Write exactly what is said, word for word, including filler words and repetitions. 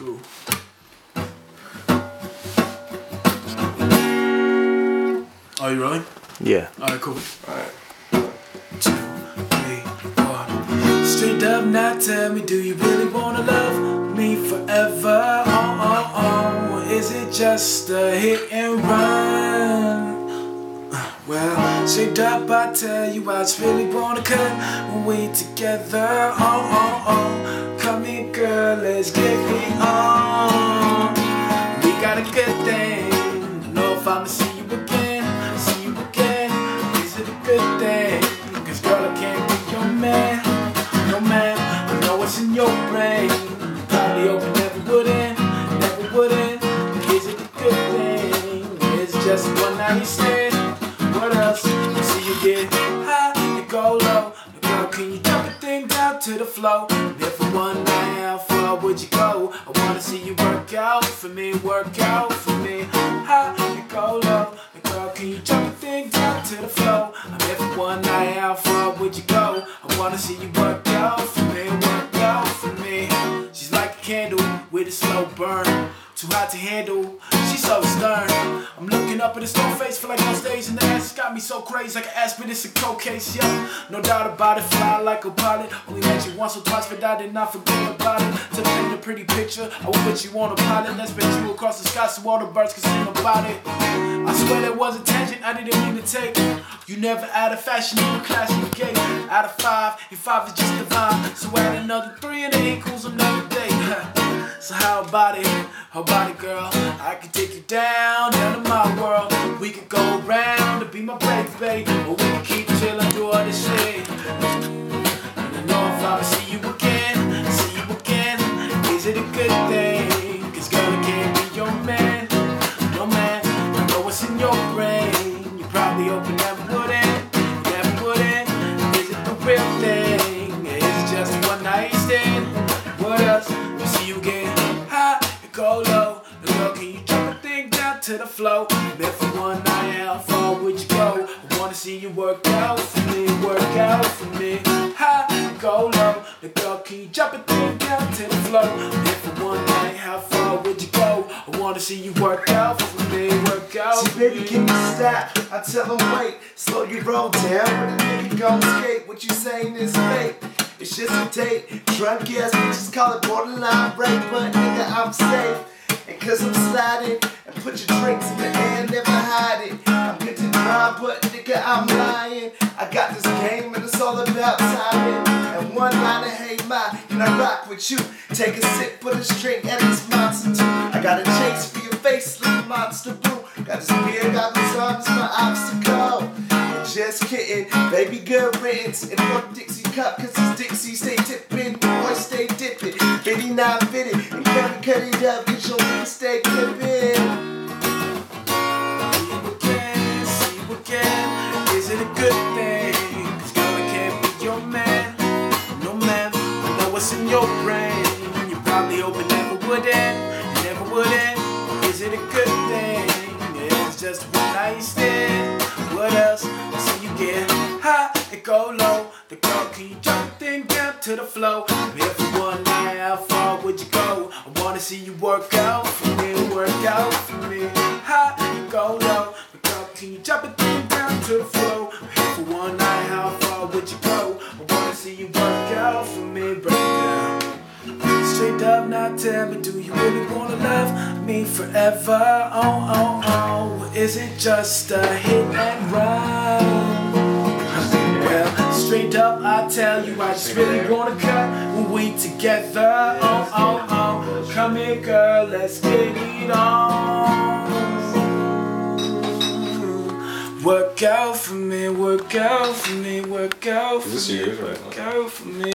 Cool. Are you rolling? Yeah. Alright, cool. Alright. Two, three, four. Straight up now, tell me, do you really wanna love me forever? Oh, oh, oh. Is it just a hit and run? Well, straight up, I tell you, I just really wanna cut when we together. Oh, oh, oh. Come here, girl, let's get it on. We got a good thing. Know if I'ma see you again, see you again. Is it a good thing? Cause girl, I can't be your man, no man. I know what's in your brain. Probably open, never wouldn't, never wouldn't. Is it a good thing? It's just one night stand. What else? See you get high and go low. Girl, can you drop the thing down to the floor? And if for one night, how far would you go? I wanna see you work out for me, work out for me. High and go low. Girl, can you drop the thing down to the floor? I'm here for one night, how far would you go? I wanna see you work out for me, work out for me. She's like a candle with a slow burn. Too hot to handle, she's so stern. I'm looking up at her stone face, feel like on stage, and the ass got me so crazy like an aspen, it's a cold case, yeah. No doubt about it, fly like a pilot. Only met you once or twice, but I did not forget about it. To paint a pretty picture, I will put you on a pilot. Let's bet you across the sky so all the birds can sing about it. I swear there was a tangent I didn't mean to take. You never out of fashion, you were class you gave. Out of five, and five is just divine. So add another three and it equals another day. So how about it, how about it, girl? I can take you down, down to my world. We could go around to be my baby, or we can keep chillin' through all this shit. And I know if I'ma see you again, see you again, is it a good thing? Cause girl, I can't be your man, no man. I know what's in your brain. You probably open never wouldn't, never wouldn't. Is it the real thing? Is it just one night stand? What else? You see you get high and go low. Girl, can you drop a thing down to the floor? If for one night, how far would you go? I wanna see you work out for me, work out for me. High and go low. Girl, can you drop a thing down to the floor? If for one night, how far would you go? I wanna see you work out for me, work out See, for baby, me. can you stop? I tell them wait, slow your roll down. When a nigga gon' skate, what you saying is fake. It's just a date. Drunk ass bitches call it borderline rape, but nigga, I'm safe. And cause I'm sliding, and put your drinks in the air, never hide it. I'm good to drive, but nigga, I'm lying. I got this game and it's all about timing. And one line of hey my, and I rock with you. Take a sip, put a drink, and it's monster too. I got a chase for your face, little monster brew. Got this beer, got this arms, my obstacle. Just kidding, baby girl riddance. And one Dixie cup, cause this Dixie stay tipping, boy stay dipping. fifty-nine fitted, and can we cut it up, get your nigga stay clipping. See you again, see you again. Is it a good thing? Cause girl, I can't be your man, no man. I know what's in your brain. You probably open, never wouldn't, never wouldn't. Is it a good thing? It's just one night stand. What else? See you get high and go low. The girl, can you drop the thing down to the floor? I'm here for one night, how far would you go? I wanna see you work out for me, work out for me. High and go low. The girl, can you drop the thing down to the floor? I'm here for one night, how far would you go? I wanna see you work out for me, break down. Straight up now, tell me, do you really wanna love me forever? Oh, oh, oh. Is it just a hit and run? Well, straight up, I tell you, I just really wanna cut when we together. Oh, oh, oh. Come here, girl, let's get it on. Work out for me, work out for me, work out for me, work out for me.